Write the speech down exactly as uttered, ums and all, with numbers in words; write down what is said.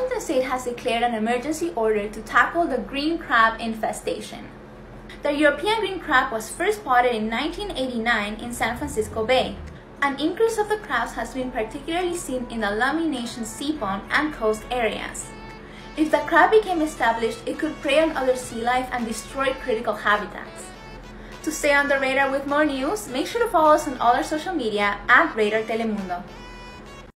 Washington State has declared an emergency order to tackle the green crab infestation. The European green crab was first spotted in nineteen eighty-nine in San Francisco Bay. An increase of the crabs has been particularly seen in the Lummi Nation sea pond and coast areas. If the crab became established, it could prey on other sea life and destroy critical habitats. To stay on the radar with more news, make sure to follow us on all our social media at Radar Telemundo.